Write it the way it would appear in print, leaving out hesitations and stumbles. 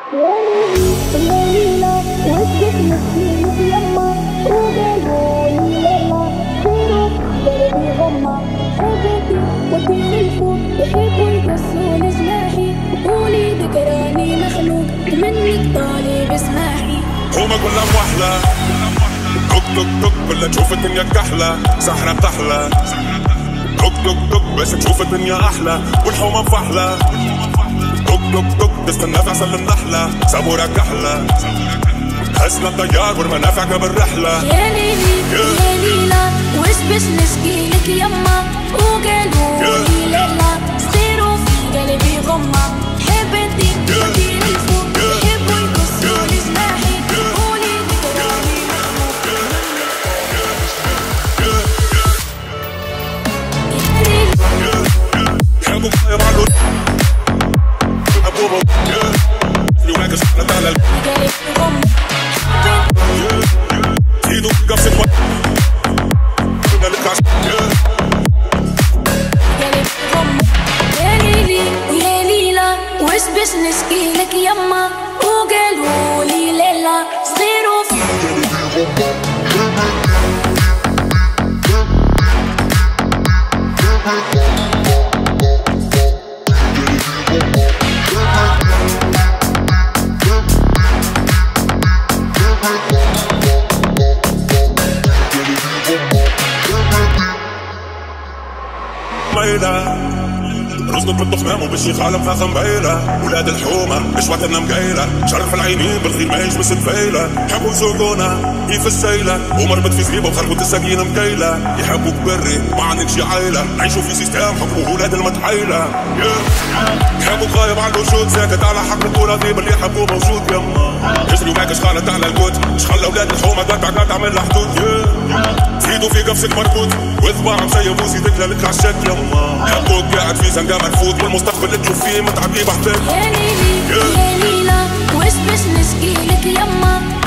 هما كلها موحلة توك توك توك كلها تشوف الدنيا كحلة سحرة بتحلى توك توك توك بس تشوف الدنيا أحلى والحومة مفحلة توك توك توك تستنى في عسل النحلة سابورة كحلة حسنا الطيار والمنافع قبل رحلة. يا ليلي يا ليلى وش بش نشكيلك يما وقالولي ليلى صغيروا في قلبي غمة حب انتي وديني فوق يحبوا يقصولي جناحي قولي ذكراني يحبوا قايم على حبوبة يواكس على قلبي غمة ايدو قفصة قلبي غمة يا ليلي ويا ليلى وش بش نشكيلك يما وقالولي ليلى صغيروا في رزق بالضخمام وبالشيخ عالم فاخم بعيلة ولاد الحومة مش وقتنا مقيلة شرف العينين بالخير ما يجبس الفيلة يحبوا يسوقونا كيف السيلة ومربط في زريبة وخربط السكينة مكيلة يحبوك بري ما عندك شي عيلة عيشوا في سيستم حكموا ولاد المتحيلة يحبوك غايب على الوجود ساكت على حق الكورة ذيب اللي يحبوه موجود يما يجري وماك شخالة على الكوت شخل اولاد الحومة قطع عمل لها حدود زيدوا في قفصك مربوط وذباع مسيب وزيدك لك عالشك يما يحبوك قاعد في زنقة منفوت والمستقبل اللي تشوف فيه متعب بيه بحثك. يا ليلي يا ليلى وش بش نشكيلك يما